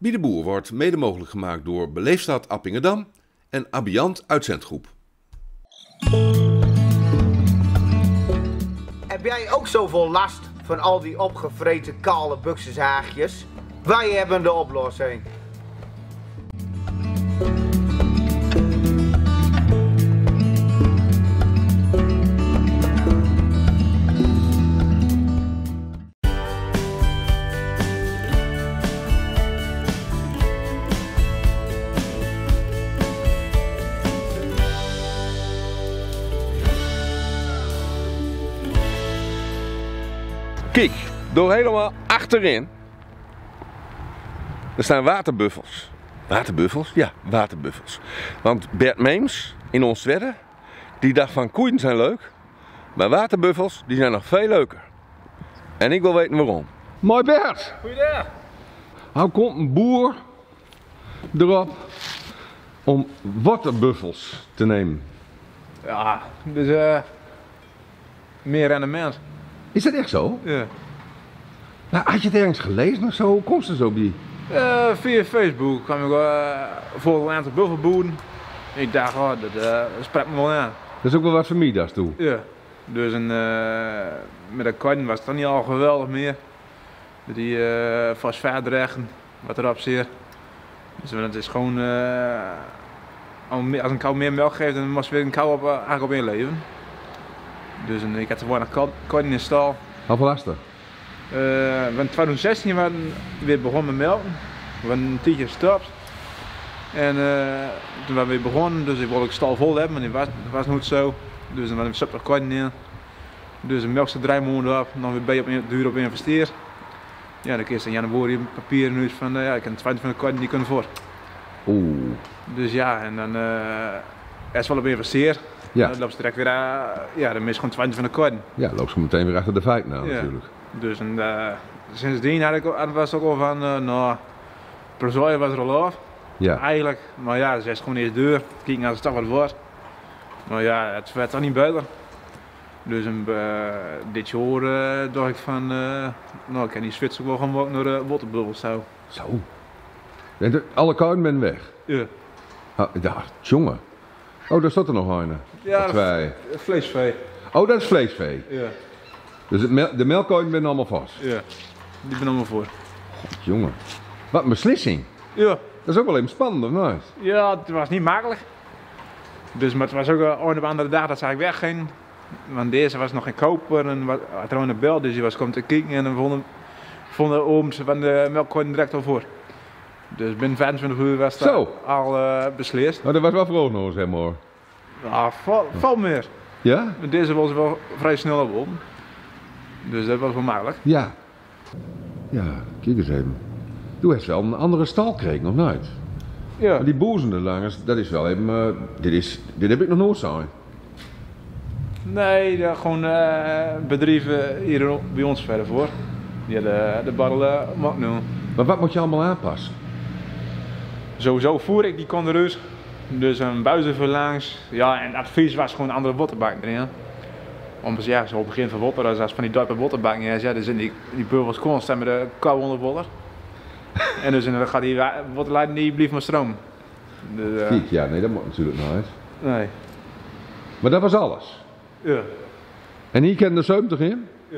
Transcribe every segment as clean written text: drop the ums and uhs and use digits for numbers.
Wie de Boer wordt mede mogelijk gemaakt door Beleefstad Appingedam en Abiant Uitzendgroep. Heb jij ook zoveel last van al die opgevreten kale buxushaagjes? Wij hebben de oplossing. Kijk, door helemaal achterin. Er staan waterbuffels. Waterbuffels? Ja, waterbuffels. Want Bert Meems in ons Twedde, die dacht van koeien zijn leuk, maar waterbuffels die zijn nog veel leuker. En ik wil weten waarom. Mooi Bert! Goeiedag! Hoe komt een boer erop om waterbuffels te nemen? Ja, dus meer rendement. Is dat echt zo? Ja. Nou, had je het ergens gelezen of zo? Hoe komt het zo bij? Via Facebook kwam ik voor een aantal buffelboeren. Ik dacht, oh, dat spreekt me wel aan. Dat is ook wel wat voor mij daar toe. Ja. Dus met de koeien was het dan niet al geweldig meer. Met die fosfaatrechten, wat erop zit. Dus het is gewoon, als een kou meer melk geeft, dan moest weer een kou eigenlijk op inleveren. Dus ik had er weinig koeien in de stal. Hoeveel was er? In 2016 waren we weer begonnen met melken. We waren een tijdje gestopt. En toen waren we weer begonnen, dus ik wilde de stal vol hebben, maar dat was nooit zo. Dus dan waren we super koeien in. Dus de melkste 3 maanden op, dan weer duur op investeerd. Ja, dan kreeg in januari papieren nu van, ja, ik kan 20 van de koeien die kunnen voor. Oeh. Dus ja, en dan eerst wel op investeerd. Ja. Dan loopt ze direct weer, ja, dan mis gewoon 20 van de koeien. Ja, loop ze meteen weer achter de feit nou natuurlijk. Dus sindsdien was het ook al van, nou, Prozooi was er al af. Ja. Eigenlijk, maar ja, ze is gewoon eerst deur, kijken als het toch wat wordt. Maar ja, het werd toch niet beter. Dus dit jaar dacht ik van, nou, ik kan die switch ook wel gewoon naar de waterbubbels zo. Zo. En alle koeien zijn weg? Ja. Ja, jongen. Oh, daar staat er nog een. Ja, twee. Vleesvee. Oh, dat is vleesvee. Ja. Dus de melkkoeien zijn allemaal vast? Ja, die ben allemaal voor. God, jongen. Wat een beslissing. Ja. Dat is ook wel even spannend, of niet? Ja, het was niet makkelijk. Dus, maar het was ook een op andere dag dat ze eigenlijk wegging. Want deze was nog geen koper en had er een bel, dus die was komen te kijken en dan vonden ooms van de melkkoeien direct al voor. Dus binnen 25 uur was dat al beslist. Maar dat was wel vroeg nog, zeg maar. Ja, valt meer. Ja? Deze was wel vrij snel op. Dus dat was wel makkelijk. Ja. Ja, kijk eens even. Doe hebt wel een andere stal gekregen, of niet? Ja. Maar die boezende langers, dat is wel even, dit heb ik nog nooit zo. Nee, gewoon bedrijven hier bij ons verder voor. Die de barrel mag nu. Maar wat moet je allemaal aanpassen? Sowieso voer ik die condereus. Dus een buizen langs. Ja, en advies was gewoon een andere waterbak erin. Omdat ja, zo op het begin van water, als van die duipen waterbak is, ja, dan zijn die bubbels constant met de kou onder water. En dus dan gaat die waterleiding niet blijven maar stroom. Dus, Kijk, ja, nee, dat moet natuurlijk nooit. Nee. Maar dat was alles? Ja. En hier kende de 70 in? Ja.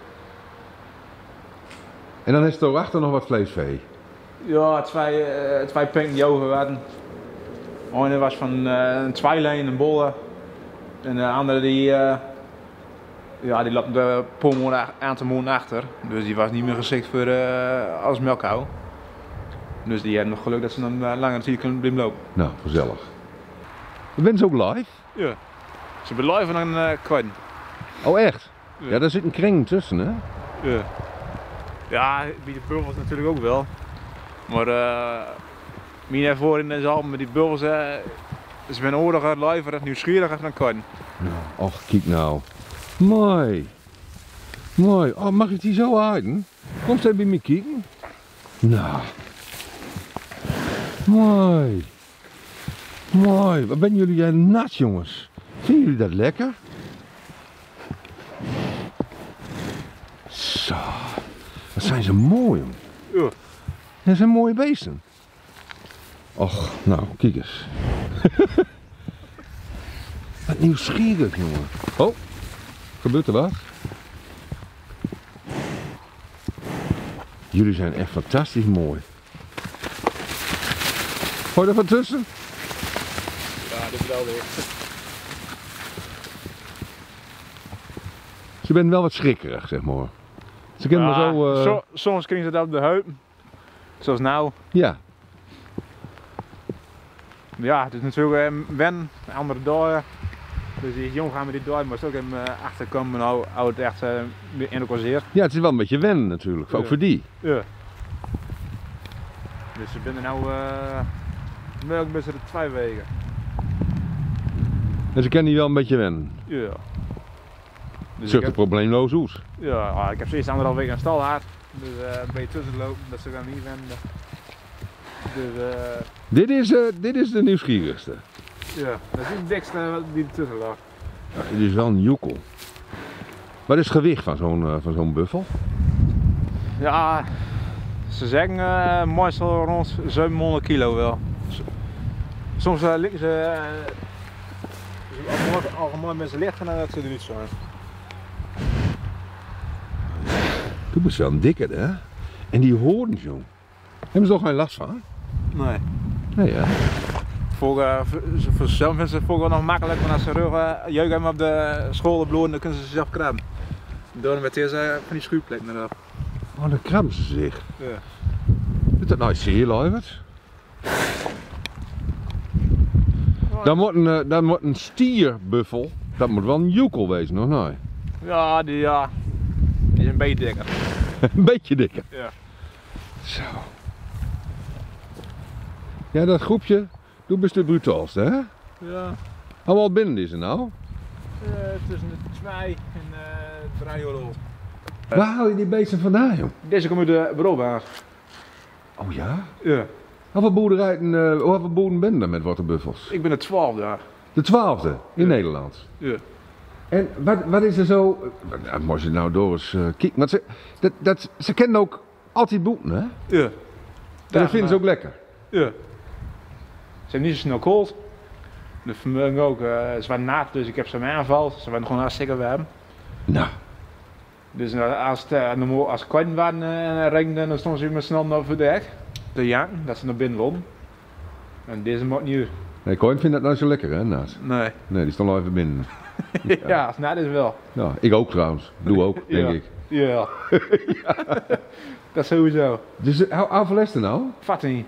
En dan is er achter nog wat vleesvee? Ja, twee pinken die over waren. De ene was van een tweelijn, een bolle. En de andere die loopt de aantal maanden achter. Dus die was niet meer geschikt voor als melkkou. Dus die hebben nog geluk dat ze dan langer tijd kunnen blijven lopen. Nou, gezellig. Ben ze ook live? Ja. Ze zijn live en dan kwijt. Oh echt? Ja. Ja, daar zit een kring tussen, hè? Ja. Ja, bij de bubbels natuurlijk ook wel. Maar mijn ervaring in deze album met die bubbels, ze zijn oordiger, liver, nieuwsgieriger dan kwijt. Nou, och, kijk nou. Mooi. Mooi. Oh, mag ik die zo houden? Kom eens bij me kijken. Nou. Mooi. Mooi. Wat ben jullie nat, jongens? Vinden jullie dat lekker? Zo. Wat zijn ze mooi, jongen. Ja. Dat zijn mooie beesten. Och, nou, kijk eens. Wat nieuwsgierig, jongen. Oh, gebeurt er wat? Jullie zijn echt fantastisch mooi. Gooi er van tussen? Ja, dit is wel weer. Ze bent wel wat schrikkerig, zeg maar. Ze kennen maar zo... Soms krijgen ze dat op de heupen. Zoals nou. Ja. Ja, het is natuurlijk wennen, andere dagen. Dus die jong gaan met die dagen, maar ook even achterkomen nou het echt in elkaar zeer. Ja, het is wel een beetje wennen natuurlijk, ook Ja. voor die. Ja. Dus ze zijn nou melk best de 2 weken. En ze kennen die wel een beetje wennen. Ja. Dus Zucht er probleemloos uit. ja, ik heb ze eerst 1,5 week aan stal gehad. Dus een beetje tussenlopen, dat ze gaan niet wennen. Dus Dit is de nieuwsgierigste. ja, dat is het dikste die ertussen lag. Ja, dit is wel een joekel. Wat is het gewicht van zo'n buffel? Ja, ze zeggen meestal rond 700 kilo wel. Soms liggen ze algemeen met ze lichten en dat ze er niet zo. Toen was wel een dikke, hè? En die hoorns, jong. Hebben ze toch geen last van? Nee. Nee, ja. Voor zelf vinden ze het wel nog makkelijk, want als ze rug jeuk hebben op de scholen bloeden, dan kunnen ze zelf krabben. Door met deze van die schuurplekken erop. Oh, dan krabben ze zich. Ja. Is dat nou zeer, Luivert? Dan moet een stierbuffel, dat moet wel een joekel wezen, nog nee? Ja, die is een beetje dikker. Een beetje dikker. Ja. Zo. Ja, dat groepje, doe best het brutaalste, hè? Ja. Allemaal binnen is er nou? Tussen de 2 en 3 euro. Waar haal je die beesten vandaan, joh? Deze komt uit de bureaubaas. Oh ja? Ja. Hoeveel boeren ben je met waterbuffels? Ik ben de 12 jaar. De 12e in Ja. Nederland. Ja. En wat is er zo... Als je nou door eens kijkt, want ze kennen ook altijd boeten, hè? En Ja. dat vinden ze ook lekker. Ja. Ze zijn niet zo snel koud. De vermogen ook, ze waren nat, dus ik heb ze mee aanvalt. Ze waren gewoon hartstikke warm. Nou, Dus als het koud waren en regende, dan stonden ze met snel over de hek. Te janken, dat ze naar binnen wilden. En deze moet niet. nee, Coin vindt dat nou zo lekker, hè, Naas? Nee. Nee, die stond al even binnen. Ja, als het nat is wel. Ja, ik ook trouwens. Doe ook, denk Ja. ik. Ja. Dat sowieso. Dus hoeveel is er nou? Vat niet.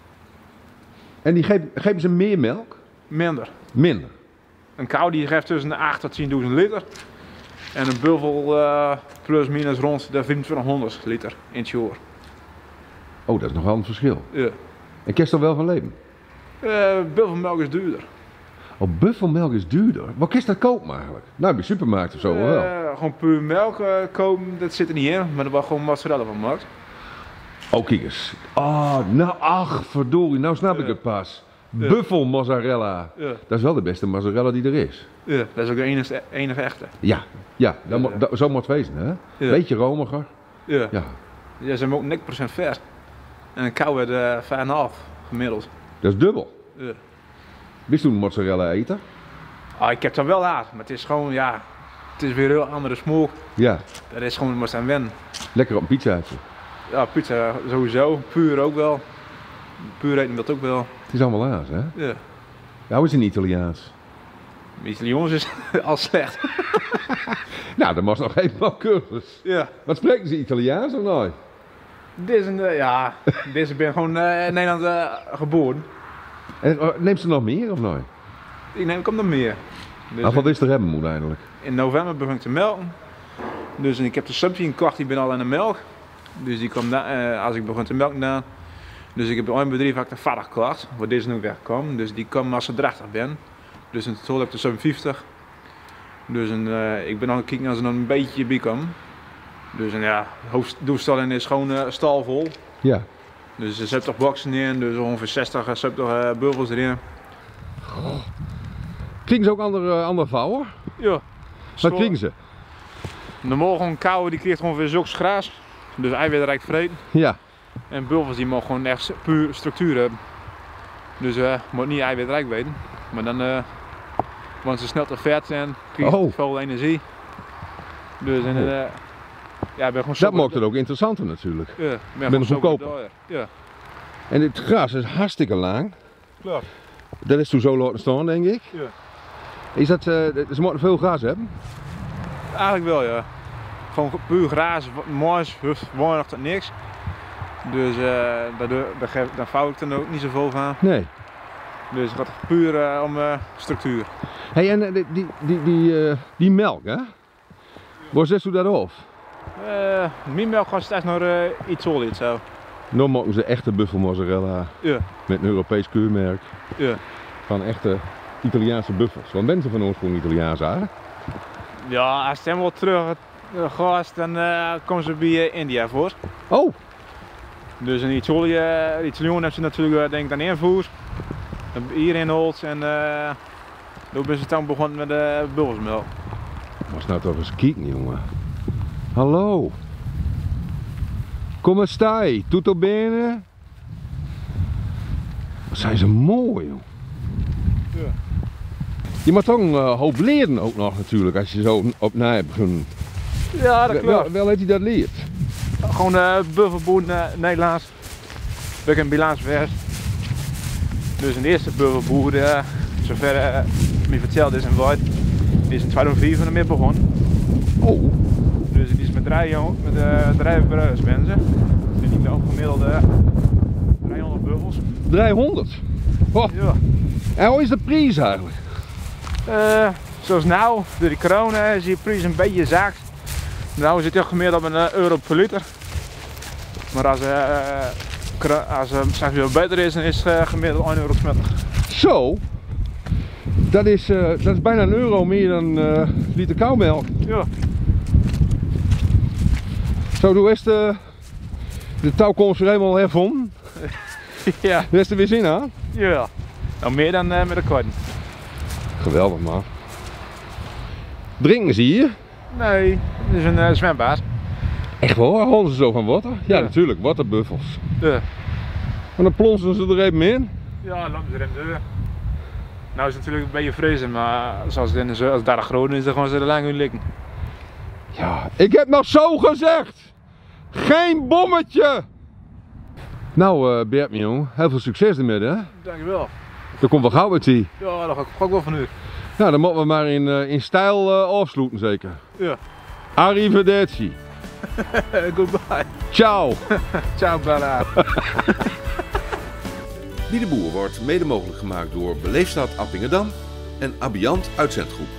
En die geven ze meer melk? Minder. Minder. Een kou die geeft tussen de 8 tot 10.000 liter. En een buffel plus minus rond de 2500 liter in het jaar. Oh, dat is nogal een verschil. Ja. En kerst er wel van leven? Buffelmelk is duurder. Oh, buffelmelk is duurder. Wat is dat kopen eigenlijk? Nou, bij supermarkt of zo wel. Gewoon puur melk kopen, dat zit er niet in. Maar er was gewoon mozzarella van gemaakt. Oh, kijk eens. Oh, nou, ach, verdorie. Nou snap ik het pas. Ja. Buffel mozzarella. Ja. Dat is wel de beste mozzarella die er is. Ja, dat is ook de enige echte. Ja, zo moet het wezen, hè? Ja. Beetje romiger. Ja. Ja, Ja, ze hebben ook 9% vet. En een kou werd 5,5 gemiddeld. dat is dubbel. Ja. Wist toen mozzarella eten? Ah, ik heb dat wel laat, maar het is gewoon, ja, het is weer een heel andere smaak. Ja, Dat is gewoon, moest aan wennen. lekker op een pizzaatje. Ja, pizza sowieso, puur ook wel. Puur eten wil ook wel. Het is allemaal aas, hè? Ja. Ja, hoe is het in Italiaans? Italiaans is al slecht. Nou, dat was nog helemaal cursus. Ja. Wat spreken ze Italiaans of nooit? Deze ben gewoon in Nederland geboren. En neemt ze nog meer of nooit? Ik neem, komt er meer. Dus Hoeveel wist er hebben moet eigenlijk? in november begon ik te melken. Dus ik heb de subsie gekocht, die ben al in de melk. Dus die kwam als ik begon te melken dan. Dus ik heb bij een bedrijf heb ik de vader gekocht, waar deze nu wegkomt. Dus die kwam als ze drachtig ben. Dus in totaal heb ik de 57. Dus ik ben nog kijken als er nog een beetje bij komen. Dus ja, hoofddoelstelling is gewoon stal vol. Ja. Dus er zit toch boxen in, dus ongeveer 60 buffels erin. Klinken ze ook andere vouwen? Ja. Wat klinken ze? De morgen een kou die kreeg ongeveer zulks gras. Dus hij werd rijk vreten. Ja. En buffels die mogen gewoon echt puur structuur hebben. Dus moet niet eiwitrijk weten. Maar dan worden ze snel te vet en krijgen ze veel energie. Dus ja, ben gewoon Dat maakt het ook interessanter natuurlijk. Ja, ben goedkoper. Ja. En het gras is hartstikke lang. Klopt. Dat is toen zo laten staan, denk ik. Ja. Is dat, ze moeten veel gras hebben? Eigenlijk wel, ja. Gewoon puur gras, moois, weinig tot niks. Dus daar vouw ik er ook niet zoveel van. Nee. Dus het gaat puur om structuur. Hey, en die melk, hè? Waar zet u dat op? Mijn melk gaat steeds nog iets solid zo. Nu maken ze echte buffelmozzarella met een Europees keurmerk. Ja. Van echte Italiaanse buffels. Want ben ze van oorsprong Italiaans eigenlijk? Ja, als het helemaal terug gaat, dan komen ze bij India voor. Oh! Dus in Italië hebben ze natuurlijk denk ik dan invoer. Hierin holt en toen ben ze dan begonnen met de buffelsmelk. Was nou toch eens kijken, jongen. Hallo! Come stai? Tutto bene? Wat zijn ze mooi, joh. Ja. Je moet toch een hoop leren ook nog natuurlijk als je zo op nij begint. Ja, dat klopt. Wel heeft hij dat leerd? Gewoon buffelboer Nederlands. Ik ben bilaans vers. Dus een eerste buffelboer, zover mij verteld is in Voigt, die is in 2004 ermee begonnen. Oh! Dus die is met 3 broers mensen. En die melkt gemiddeld 300 buffels. 300? Oh. Ja. En hoe is de prijs eigenlijk? Zoals nou, door die corona is die prijs een beetje zaakt. Nou zit hij gemiddeld op €1 per liter. Maar als het straks weer beter is, dan is het gemiddeld €1,20. Zo? Dat is bijna €1 meer dan liter kauwmelk. Ja. Zo, hoe is de touwkomst weer helemaal hervonden? Ja. Is er weer zin aan? Ja. Nou, meer dan met de korten. Geweldig, man. Drinken ze hier? Nee, het is een zwembad. Echt waar? Houden ze zo van water? Ja, natuurlijk, waterbuffels. Ja. En dan plonsen ze er even in. Ja, lopen ze er in de deur. Nou is het natuurlijk een beetje vriezen, maar zoals het als het daar groot is, dan gaan ze er lang in liggen. Ja, ik heb nog zo gezegd! Geen bommetje! Nou, Bert, mijn jongen, heel veel succes ermee, hè? Dankjewel. Er komt wel gauw uit hier. Ja, dat ga ik ook wel van u. Nou, dan moeten we maar in stijl afsluiten, zeker. Ja. Arrivederci. Goodbye. Ciao. Ciao, Bella. Wie de Boer wordt mede mogelijk gemaakt door Beleefstad Appingedam en Abiant Uitzendgroep.